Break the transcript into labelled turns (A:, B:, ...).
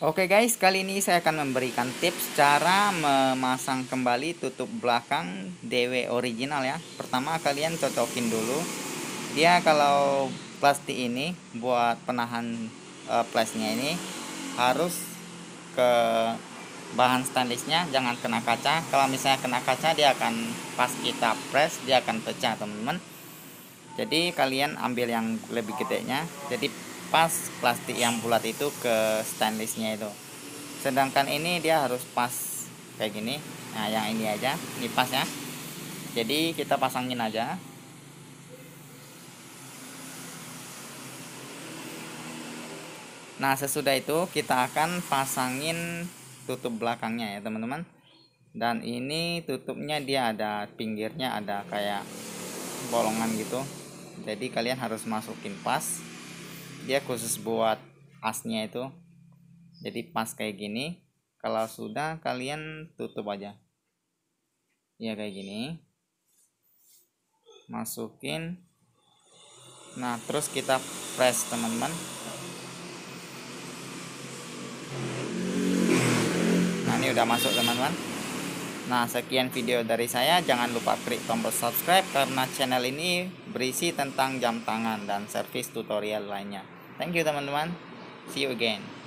A: Oke guys, kali ini saya akan memberikan tips cara memasang kembali tutup belakang DW original ya. Pertama kalian cocokin dulu. Dia kalau plastik ini buat penahan flashnya ini harus ke bahan stainlessnya, jangan kena kaca. Kalau misalnya kena kaca dia akan pas kita press dia akan pecah teman-teman. Jadi kalian ambil yang lebih gedenya, jadi pas plastik yang bulat itu ke stainlessnya itu. Sedangkan ini dia harus pas kayak gini. Nah yang ini aja, ini pas ya. Jadi kita pasangin aja. Nah sesudah itu kita akan pasangin tutup belakangnya ya teman-teman. Dan ini tutupnya dia ada pinggirnya, ada kayak bolongan gitu. Jadi kalian harus masukin pas. Dia khusus buat asnya itu. Jadi pas kayak gini. Kalau sudah kalian tutup aja. Ya kayak gini. Masukin. Nah terus kita press teman-teman. Nah ini udah masuk teman-teman. Nah sekian video dari saya. Jangan lupa klik tombol subscribe karena channel ini berisi tentang jam tangan dan servis tutorial lainnya. Thank you teman-teman. See you again.